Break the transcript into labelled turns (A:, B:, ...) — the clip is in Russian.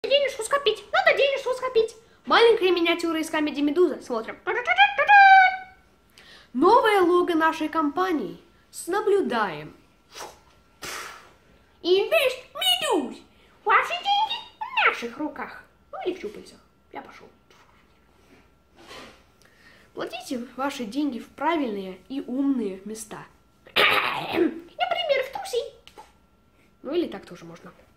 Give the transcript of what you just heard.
A: Денежку скопить, надо денежку скопить. Маленькая миниатюра из Comedy Медуза. Смотрим. Новое лого нашей компании. Наблюдаем. Инвест Медуз. Ваши деньги в наших руках. Ну или в щупальцах. Я пошел. Платите ваши деньги в правильные и умные места. Например, в трусы. Ну или так тоже можно.